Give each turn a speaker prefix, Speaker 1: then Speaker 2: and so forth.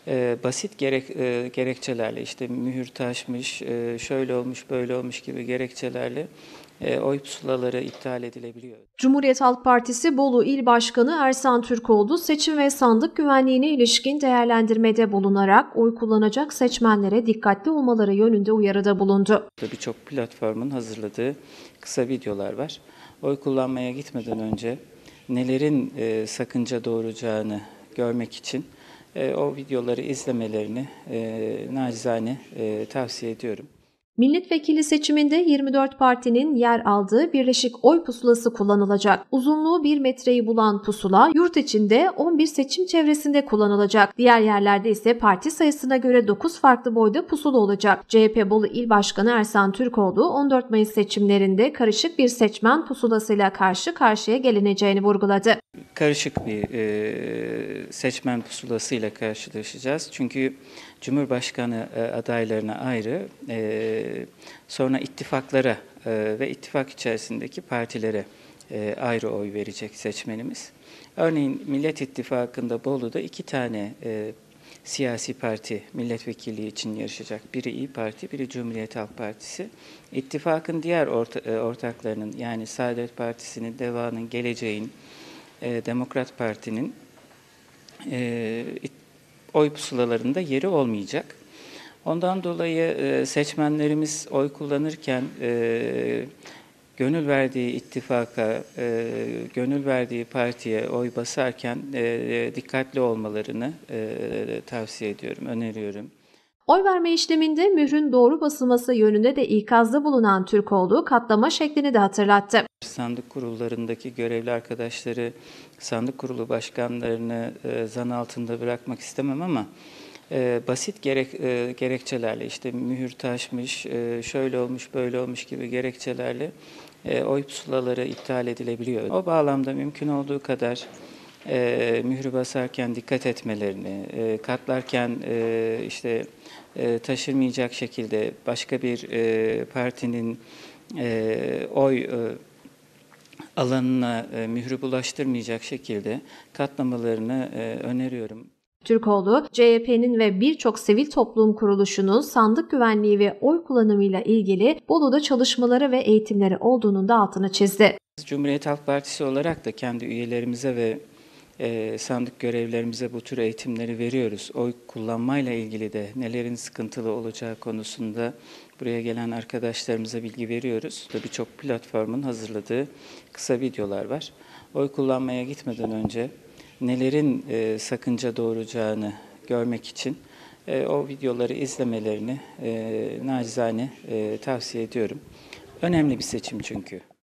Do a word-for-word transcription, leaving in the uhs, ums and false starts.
Speaker 1: e, basit gerek, e, gerekçelerle, işte mühür taşmış, e, şöyle olmuş, böyle olmuş gibi gerekçelerle e, oy pusulaları iptal edilebiliyor.
Speaker 2: Cumhuriyet Halk Partisi Bolu İl Başkanı Ersan Türkoğlu, seçim ve sandık güvenliğine ilişkin değerlendirmede bulunarak oy kullanacak seçmenlere dikkatli olmaları yönünde uyarıda bulundu.
Speaker 1: Birçok platformun hazırladığı kısa videolar var. Oy kullanmaya gitmeden önce nelerin e, sakınca doğuracağını görmek için e, o videoları izlemelerini e, nacizane e, tavsiye ediyorum.
Speaker 2: Milletvekili seçiminde yirmi dört partinin yer aldığı birleşik oy pusulası kullanılacak. Uzunluğu bir metreyi bulan pusula yurt içinde on bir seçim çevresinde kullanılacak. Diğer yerlerde ise parti sayısına göre dokuz farklı boyda pusula olacak. C H P Bolu İl Başkanı Ersan Türkoğlu on dört Mayıs seçimlerinde karışık bir seçmen pusulasıyla karşı karşıya gelineceğini vurguladı.
Speaker 1: Karışık bir e, seçmen pusulasıyla karşılaşacağız. Çünkü Cumhurbaşkanı e, adaylarına ayrı, e, sonra ittifaklara e, ve ittifak içerisindeki partilere e, ayrı oy verecek seçmenimiz. Örneğin Millet İttifakı'nda Bolu'da iki tane e, siyasi parti milletvekilliği için yarışacak. Biri İYİ Parti, biri Cumhuriyet Halk Partisi. İttifakın diğer orta, e, ortaklarının, yani Saadet Partisi'nin, DEVA'nın, Geleceğin, E, Demokrat Parti'nin e, oy pusulalarında yeri olmayacak. Ondan dolayı e, seçmenlerimiz oy kullanırken e, gönül verdiği ittifaka, e, gönül verdiği partiye oy basarken e, dikkatli olmalarını e, tavsiye ediyorum, öneriyorum.
Speaker 2: Oy verme işleminde mührün doğru basılması yönünde de ikazda bulunan Türkoğlu katlama şeklini de hatırlattı.
Speaker 1: Sandık kurullarındaki görevli arkadaşları, sandık kurulu başkanlarını e, zan altında bırakmak istemem ama e, basit gerek, e, gerekçelerle, işte mühür taşmış, e, şöyle olmuş, böyle olmuş gibi gerekçelerle e, oy pusulaları iptal edilebiliyor. O bağlamda mümkün olduğu kadar e, mührü basarken dikkat etmelerini, e, katlarken e, işte e, taşırmayacak şekilde başka bir e, partinin e, oy e, alanına e, mührü bulaştırmayacak şekilde katlamalarını e, öneriyorum.
Speaker 2: Türkoğlu, C H P'nin ve birçok sivil toplum kuruluşunun sandık güvenliği ve oy kullanımıyla ilgili Bolu'da çalışmaları ve eğitimleri olduğunun da altını çizdi.
Speaker 1: Cumhuriyet Halk Partisi olarak da kendi üyelerimize ve e, sandık görevlilerimize bu tür eğitimleri veriyoruz. Oy kullanmayla ilgili de nelerin sıkıntılı olacağı konusunda buraya gelen arkadaşlarımıza bilgi veriyoruz. Birçok platformun hazırladığı kısa videolar var. Oy kullanmaya gitmeden önce nelerin e, sakınca doğuracağını görmek için e, o videoları izlemelerini e, nacizane e, tavsiye ediyorum. Önemli bir seçim çünkü.